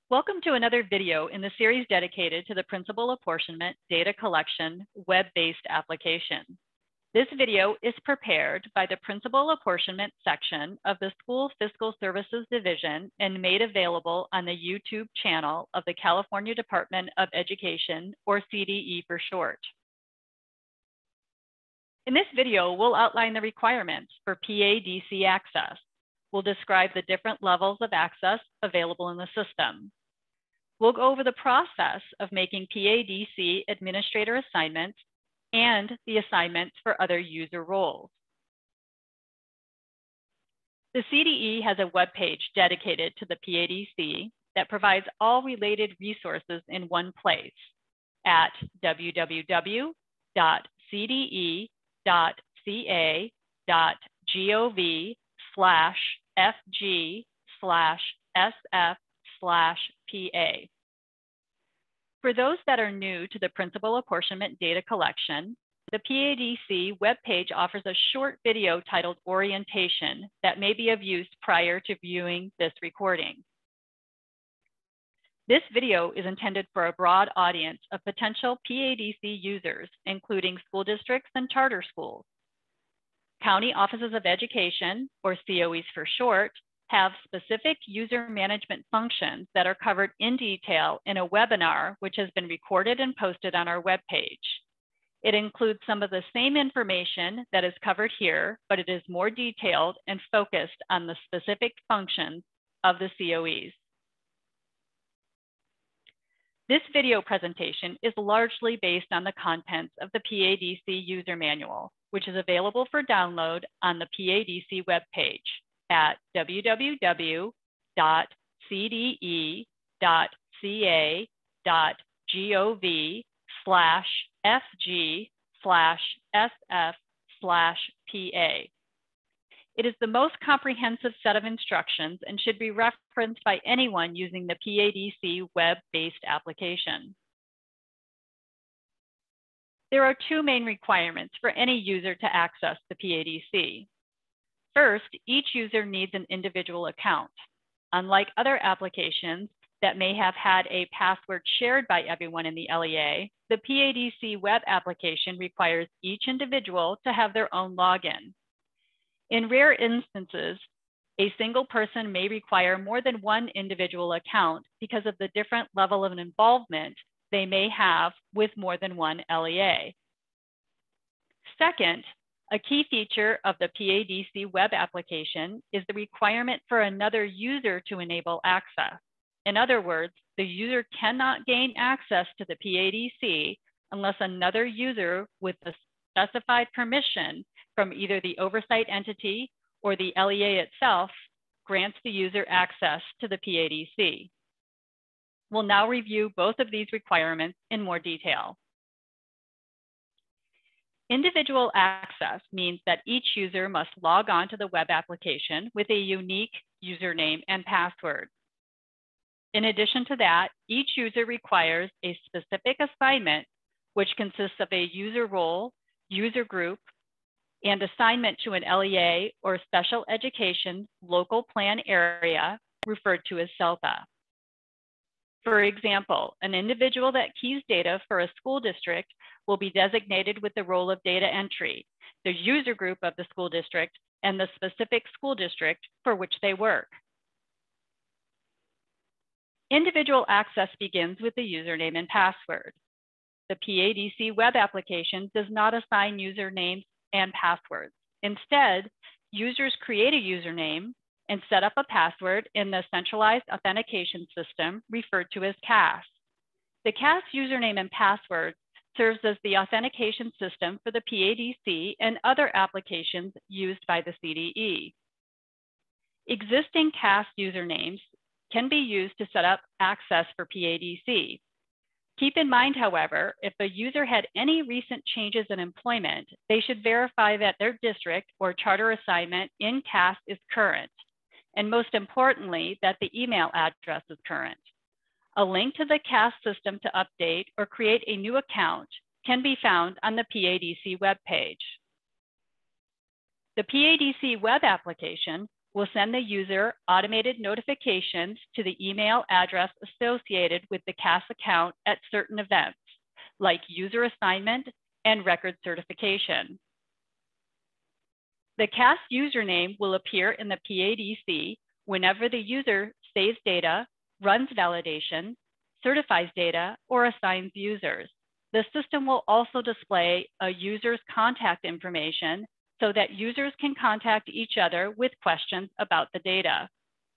Welcome to another video in the series dedicated to the Principal Apportionment Data Collection web-based application. This video is prepared by the Principal Apportionment section of the School Fiscal Services Division and made available on the YouTube channel of the California Department of Education, or CDE for short. In this video, we'll outline the requirements for PADC access. We'll describe the different levels of access available in the system. We'll go over the process of making PADC administrator assignments and the assignments for other user roles. The CDE has a web page dedicated to the PADC that provides all related resources in one place at www.cde.ca.gov/fg/sf/PA. For those that are new to the Principal Apportionment Data Collection, the PADC webpage offers a short video titled Orientation that may be of use prior to viewing this recording. This video is intended for a broad audience of potential PADC users, including school districts and charter schools. County Offices of Education, or COEs for short, have specific user management functions that are covered in detail in a webinar which has been recorded and posted on our webpage. It includes some of the same information that is covered here, but it is more detailed and focused on the specific functions of the COEs. This video presentation is largely based on the contents of the PADC user manual, which is available for download on the PADC webpage at www.cde.ca.gov/fg/sf/PA. It is the most comprehensive set of instructions and should be referenced by anyone using the PADC web-based application. There are two main requirements for any user to access the PADC. First, each user needs an individual account. Unlike other applications that may have had a password shared by everyone in the LEA, the PADC web application requires each individual to have their own login. In rare instances, a single person may require more than one individual account because of the different level of involvement they may have with more than one LEA. Second, a key feature of the PADC web application is the requirement for another user to enable access. In other words, the user cannot gain access to the PADC unless another user with the specified permission from either the oversight entity or the LEA itself grants the user access to the PADC. We'll now review both of these requirements in more detail. Individual access means that each user must log on to the web application with a unique username and password. In addition to that, each user requires a specific assignment, which consists of a user role, user group, and assignment to an LEA or special education local plan area referred to as SELPA. For example, an individual that keys data for a school district will be designated with the role of data entry, the user group of the school district, and the specific school district for which they work. Individual access begins with the username and password. The PADC web application does not assign usernames and passwords. Instead, users create a username and set up a password in the centralized authentication system referred to as CAS. The CAS username and password serves as the authentication system for the PADC and other applications used by the CDE. Existing CAS usernames can be used to set up access for PADC. Keep in mind, however, if a user had any recent changes in employment, they should verify that their district or charter assignment in CAS is current, and most importantly, that the email address is current. A link to the CAS system to update or create a new account can be found on the PADC webpage. The PADC web application will send the user automated notifications to the email address associated with the CAS account at certain events, like user assignment and record certification. The CAS username will appear in the PADC whenever the user saves data, runs validation, certifies data, or assigns users. The system will also display a user's contact information so that users can contact each other with questions about the data.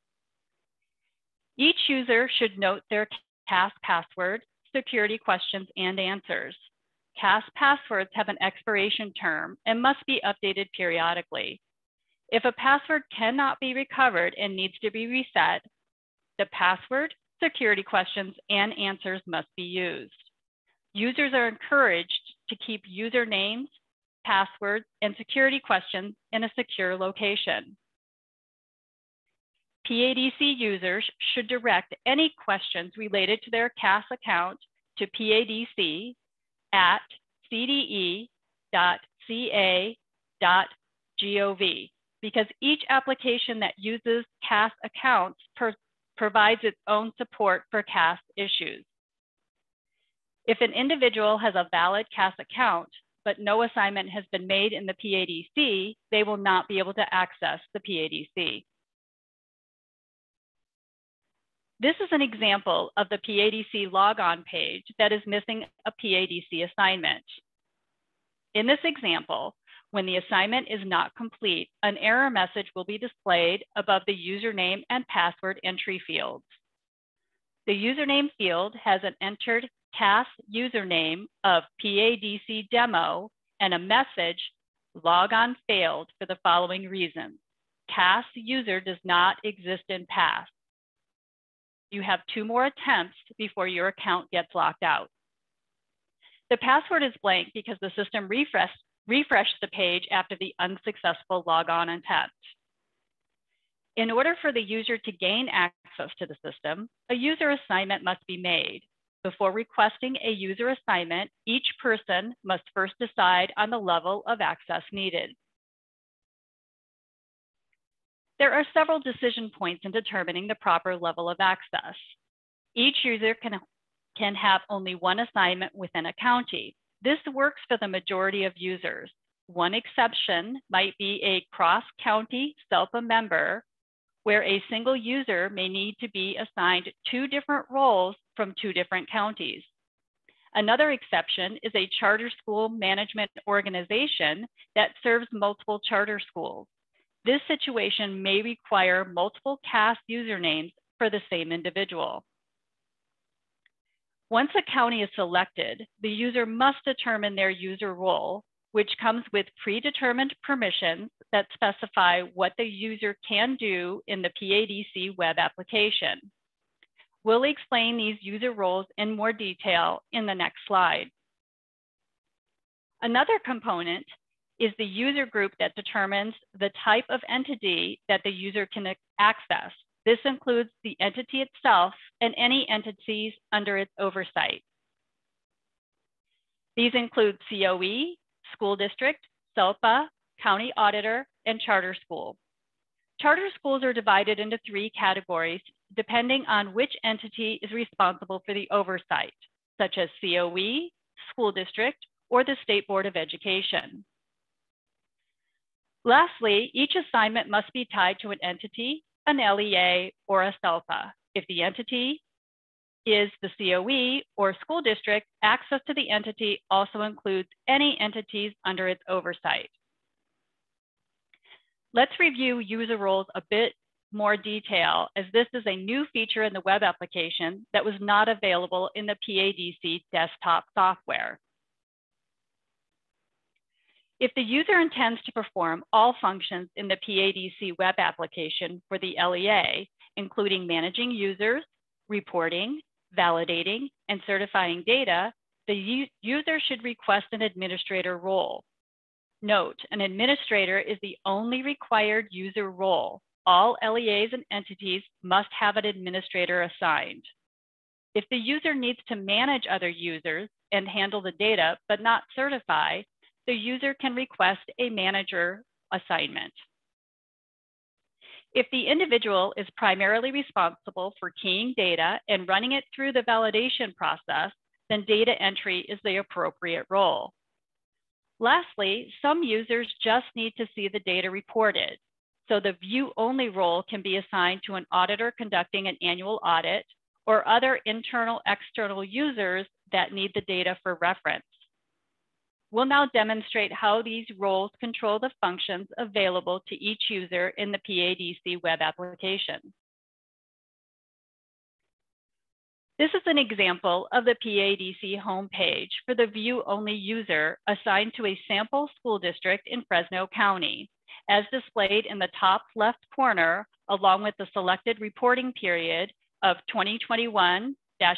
Each user should note their CAS password, security questions, and answers. CAS passwords have an expiration term and must be updated periodically. If a password cannot be recovered and needs to be reset, the password, security questions, and answers must be used. Users are encouraged to keep usernames, passwords, and security questions in a secure location. PADC users should direct any questions related to their CAS account to padc@cde.ca.gov because each application that uses CAS accounts provides its own support for CAS issues. If an individual has a valid CAS account, but no assignment has been made in the PADC, they will not be able to access the PADC. This is an example of the PADC logon page that is missing a PADC assignment. In this example, when the assignment is not complete, an error message will be displayed above the username and password entry fields. The username field has an entered CAS username of PADC demo and a message, logon failed for the following reasons. CAS user does not exist in PAS. You have 2 more attempts before your account gets locked out. The password is blank because the system refreshed the page after the unsuccessful logon attempt. In order for the user to gain access to the system, a user assignment must be made. Before requesting a user assignment, each person must first decide on the level of access needed. There are several decision points in determining the proper level of access. Each user can have only 1 assignment within a county. This works for the majority of users. One exception might be a cross-county SELPA member, where a single user may need to be assigned 2 different roles from 2 different counties. Another exception is a charter school management organization that serves multiple charter schools. This situation may require multiple CAS usernames for the same individual. Once a county is selected, the user must determine their user role, which comes with predetermined permissions that specify what the user can do in the PADC web application. We'll explain these user roles in more detail in the next slide. Another component is the user group that determines the type of entity that the user can access. This includes the entity itself and any entities under its oversight. These include COE, school district, SELPA, county auditor, and charter school. Charter schools are divided into 3 categories depending on which entity is responsible for the oversight, such as COE, school district, or the State Board of Education. Lastly, each assignment must be tied to an entity, an LEA, or a SELPA. If the entity is the COE or school district, access to the entity also includes any entities under its oversight. Let's review user roles a bit more detail, as this is a new feature in the web application that was not available in the PADC desktop software. If the user intends to perform all functions in the PADC web application for the LEA, including managing users, reporting, validating, and certifying data, the user should request an administrator role. Note, an administrator is the only required user role. All LEAs and entities must have an administrator assigned. If the user needs to manage other users and handle the data, but not certify, the user can request a manager assignment. If the individual is primarily responsible for keying data and running it through the validation process, then data entry is the appropriate role. Lastly, some users just need to see the data reported. So the view-only role can be assigned to an auditor conducting an annual audit or other internal external users that need the data for reference. We'll now demonstrate how these roles control the functions available to each user in the PADC web application. This is an example of the PADC homepage for the view-only user assigned to a sample school district in Fresno County, as displayed in the top left corner, along with the selected reporting period of 2021-22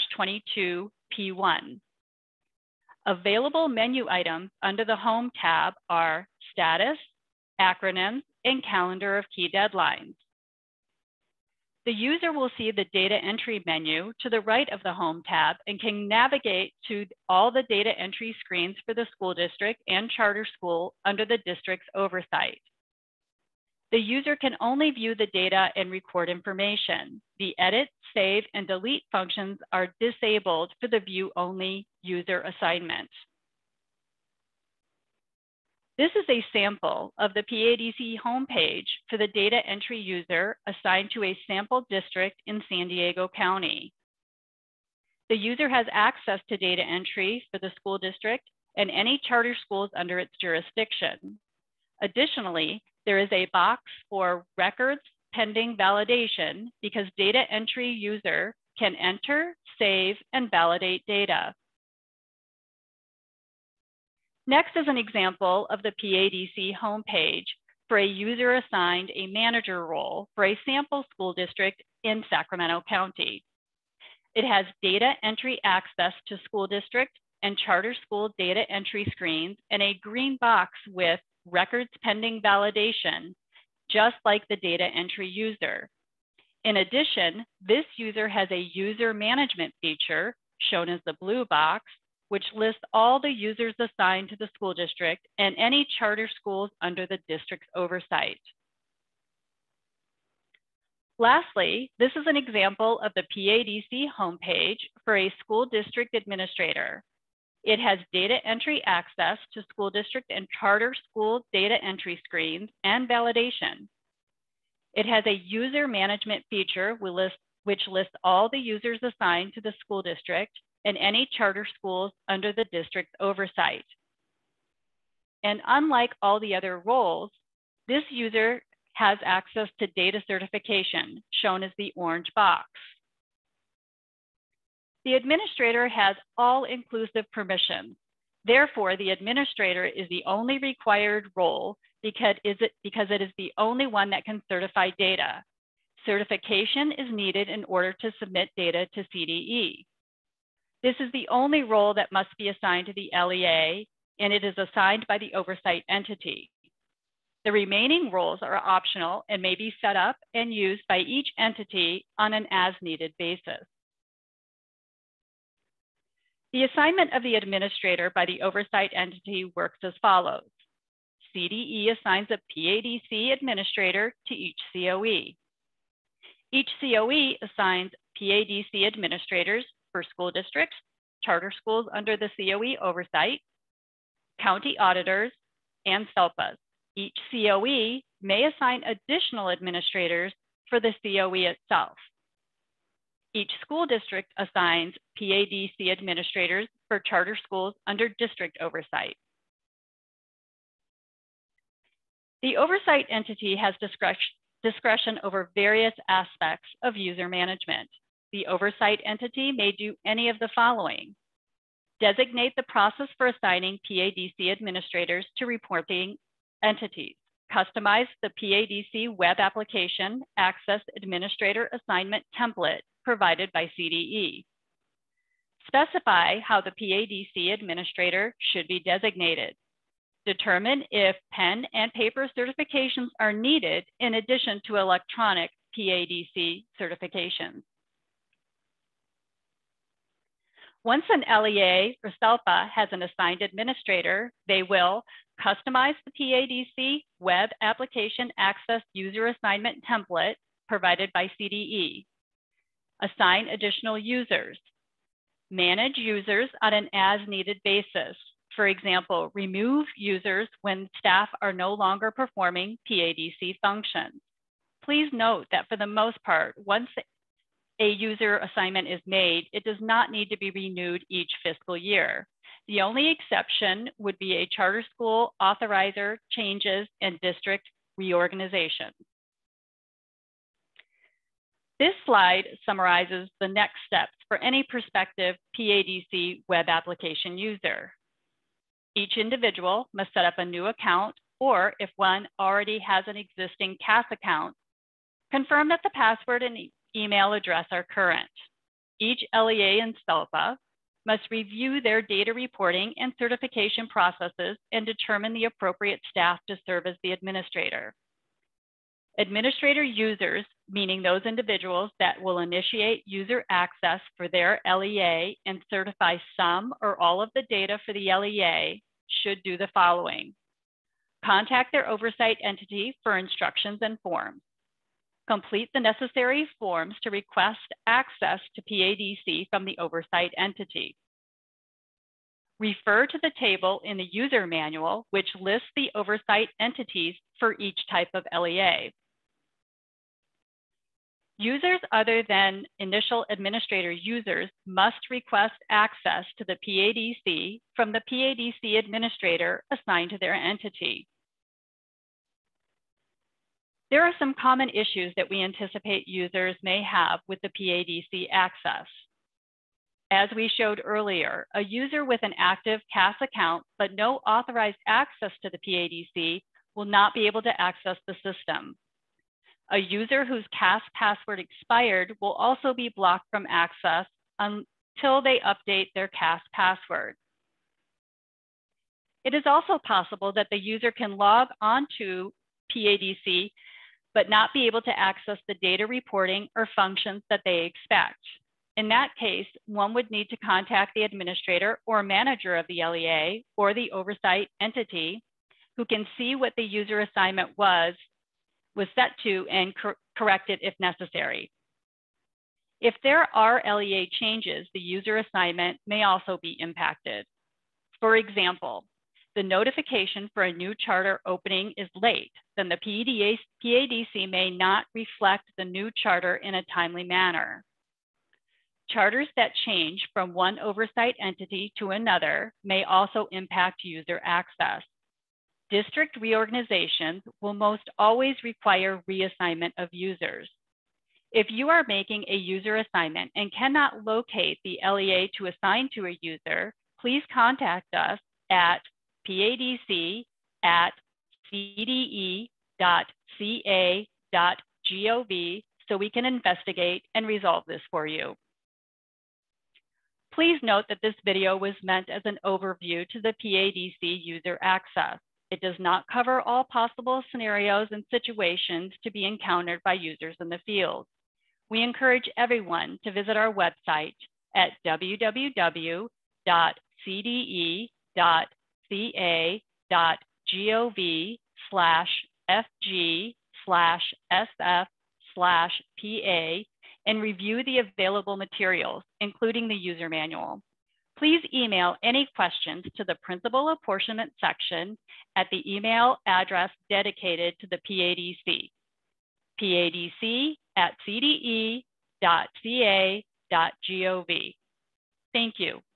P1. Available menu items under the Home tab are Status, Acronyms, and Calendar of Key Deadlines. The user will see the data entry menu to the right of the Home tab and can navigate to all the data entry screens for the school district and charter school under the district's oversight. The user can only view the data and record information. The edit, save, and delete functions are disabled for the view-only user assignment. This is a sample of the PADC homepage for the data entry user assigned to a sample district in San Diego County. The user has access to data entry for the school district and any charter schools under its jurisdiction. Additionally, there is a box for records pending validation because data entry user can enter, save, and validate data. Next is an example of the PADC homepage for a user assigned a manager role for a sample school district in Sacramento County. It has data entry access to school district and charter school data entry screens and a green box with records pending validation, just like the data entry user. In addition, this user has a user management feature, shown as the blue box, which lists all the users assigned to the school district and any charter schools under the district's oversight. Lastly, this is an example of the PADC homepage for a school district administrator. It has data entry access to school district and charter school data entry screens and validation. It has a user management feature which lists all the users assigned to the school district and any charter schools under the district's oversight. And unlike all the other roles, this user has access to data certification, shown as the orange box. The administrator has all-inclusive permissions. Therefore, the administrator is the only required role because it is the only one that can certify data. Certification is needed in order to submit data to CDE. This is the only role that must be assigned to the LEA, and it is assigned by the oversight entity. The remaining roles are optional and may be set up and used by each entity on an as-needed basis. The assignment of the administrator by the oversight entity works as follows. CDE assigns a PADC administrator to each COE. Each COE assigns PADC administrators for school districts, charter schools under the COE oversight, county auditors, and SELPAs. Each COE may assign additional administrators for the COE itself. Each school district assigns PADC administrators for charter schools under district oversight. The oversight entity has discretion over various aspects of user management. The oversight entity may do any of the following: designate the process for assigning PADC administrators to reporting entities, customize the PADC Web Application Access Administrator Assignment template provided by CDE, specify how the PADC administrator should be designated, determine if pen and paper certifications are needed in addition to electronic PADC certifications. Once an LEA or SELPA has an assigned administrator, they will customize the PADC Web Application Access User Assignment template provided by CDE, assign additional users, manage users on an as-needed basis. For example, remove users when staff are no longer performing PADC functions. Please note that for the most part, once a user assignment is made, it does not need to be renewed each fiscal year. The only exception would be a charter school authorizer changes and district reorganization. This slide summarizes the next steps for any prospective PADC web application user. Each individual must set up a new account, or if one already has an existing CAS account, confirm that the password and email address are current. Each LEA and SELPA must review their data reporting and certification processes and determine the appropriate staff to serve as the administrator. Administrator users, meaning those individuals that will initiate user access for their LEA and certify some or all of the data for the LEA, should do the following. Contact their oversight entity for instructions and forms. Complete the necessary forms to request access to PADC from the oversight entity. Refer to the table in the user manual, which lists the oversight entities for each type of LEA. Users other than initial administrator users must request access to the PADC from the PADC administrator assigned to their entity. There are some common issues that we anticipate users may have with the PADC access. As we showed earlier, a user with an active CAS account but no authorized access to the PADC will not be able to access the system. A user whose CAS password expired will also be blocked from access until they update their CAS password. It is also possible that the user can log on to PADC but not be able to access the data reporting or functions that they expect. In that case, one would need to contact the administrator or manager of the LEA or the oversight entity who can see what the user assignment was set to and correct it if necessary. If there are LEA changes, the user assignment may also be impacted. For example, the notification for a new charter opening is late, then the PADC may not reflect the new charter in a timely manner. Charters that change from one oversight entity to another may also impact user access. District reorganizations will most always require reassignment of users. If you are making a user assignment and cannot locate the LEA to assign to a user, please contact us at padc@cde.ca.gov so we can investigate and resolve this for you. Please note that this video was meant as an overview to the PADC user access. It does not cover all possible scenarios and situations to be encountered by users in the field. We encourage everyone to visit our website at www.cde.ca.gov/fg/sf/PA and review the available materials, including the user manual. Please email any questions to the Principal Apportionment section at the email address dedicated to the PADC, padc@cde.ca.gov. Thank you.